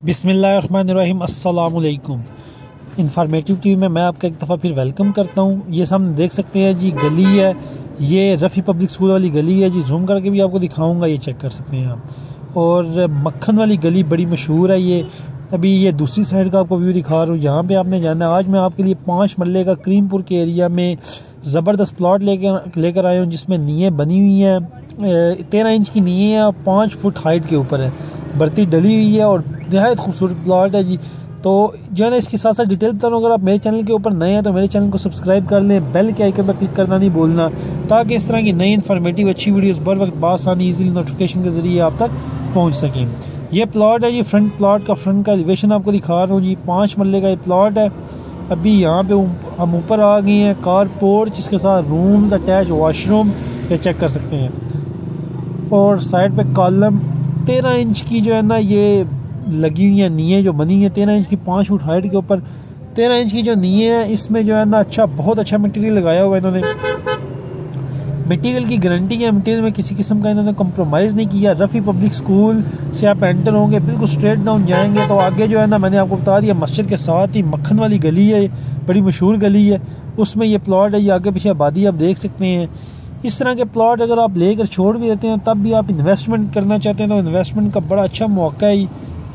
बिस्मिल्लाहिर्रहमानिर्रहीम अस्सलाम वालेकुम। इंफॉर्मेटिव टीवी में मैं आपका एक दफ़ा फिर वेलकम करता हूँ। ये सामने देख सकते हैं जी, गली है, ये रफ़ी पब्लिक स्कूल वाली गली है जी। जूम करके भी आपको दिखाऊंगा, ये चेक कर सकते हैं आप। और मक्खन वाली गली बड़ी मशहूर है ये। अभी ये दूसरी साइड का आपको व्यू दिखा रहा हूँ, यहाँ पे आपने जाना है। आज मैं आपके लिए 5 मरले का करीमपुर के एरिया में ज़बरदस्त प्लॉट लेकर आया हूँ, जिसमें नीयें बनी हुई हैं। 13 इंच की नीयें हैं और 5 फुट हाइट के ऊपर है, बर्ती डली हुई है और नहायत खूबसूरत प्लॉट है जी। तो जो है ना, इसके साथ साथ डिटेल बता रहा हूँ। अगर आप मेरे चैनल के ऊपर नए हैं तो मेरे चैनल को सब्सक्राइब कर लें, बेल के आइकन पर क्लिक करना नहीं भूलना, ताकि इस तरह की नई इन्फॉर्मेटिव अच्छी वीडियोस बर वक्त बासानी ईजिली नोटिफिकेशन के ज़रिए आप तक पहुँच सकें। ये प्लॉट है जी, फ्रंट प्लॉट का फ्रंट का एलिवेशन आपको दिखा रहा हूँ जी। 5 मरले का ये प्लॉट है। अभी यहाँ पे हम ऊपर आ गए हैं। कार पोर्च, इसके साथ रूम्स, अटैच वॉशरूम, ये चेक कर सकते हैं। और साइड पे कॉलम 13 इंच की जो है ना ये लगी हुई है नीयें जो बनी है 13 इंच की, 5 फुट हाइट के ऊपर 13 इंच की जो नीयें है। इसमें जो है ना बहुत अच्छा मटेरियल लगाया हुआ है इन्होंने। मटेरियल की गारंटी है, मटेरियल में किसी किस्म का इन्होंने कंप्रोमाइज़ नहीं किया। रफ़ी पब्लिक स्कूल से आप एंटर होंगे, बिल्कुल स्ट्रेट डाउन जाएंगे तो आगे जो है ना, मैंने आपको बता दिया, मस्जिद के साथ ही मक्खन वाली गली है, बड़ी मशहूर गली है, उसमें ये प्लॉट है। ये आगे पीछे आबादी आप देख सकते हैं। इस तरह के प्लॉट अगर आप लेकर छोड़ भी देते हैं, तब भी आप इन्वेस्टमेंट करना चाहते हैं तो इन्वेस्टमेंट का बड़ा अच्छा मौका है।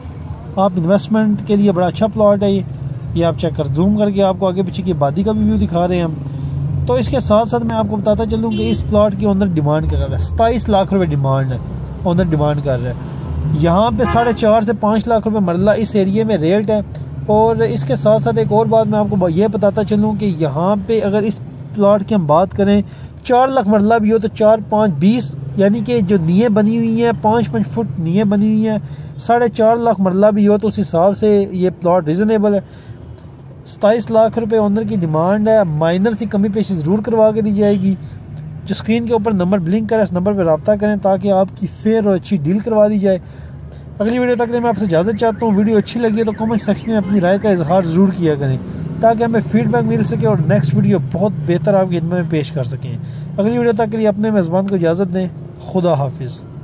आप इन्वेस्टमेंट के लिए बड़ा अच्छा प्लॉट है ये आप चेक कर, जूम करके आपको आगे पीछे की आबादी का भी व्यू दिखा रहे हैं हम। तो इसके साथ साथ मैं आपको बताता चलूँ कि इस प्लॉट के ओनर डिमांड कर रहा है 27 लाख रुपए डिमांड है, ओनर डिमांड कर रहा है। यहाँ पे 4.5 से 5 लाख रुपए मरला इस एरिया में रेट है। और इसके साथ साथ एक और बात मैं आपको ये बताता चलूँ कि यहाँ पे अगर इस प्लॉट की हम बात करें, 4 लाख मरला भी हो तो 4, 5, 20, यानी कि जो नीयें बनी हुई हैं 5-5 फुट नीयें बनी हुई हैं, 4.5 लाख मरला भी हो तो उस हिसाब से ये प्लॉट रिजनेबल है। 27 लाख रुपए ओनर की डिमांड है। माइनर सी कमी पेशी ज़रूर करवा के दी जाएगी। जो स्क्रीन के ऊपर नंबर ब्लिंक करे, इस नंबर पर रब्ता करें ताकि आपकी फेयर और अच्छी डील करवा दी जाए। अगली वीडियो तक मैं आपसे इजाज़त चाहता हूँ। वीडियो अच्छी लगी है तो कमेंट सेक्शन में अपनी राय का इजहार ज़रूर किया करें, ताकि हमें फीडबैक मिल सके और नेक्स्ट वीडियो बहुत बेहतर आपकी खिदमत में पेश कर सकें। अगली वीडियो तक के लिए अपने मेज़बान को इजाज़त दें। खुदा हाफिज़।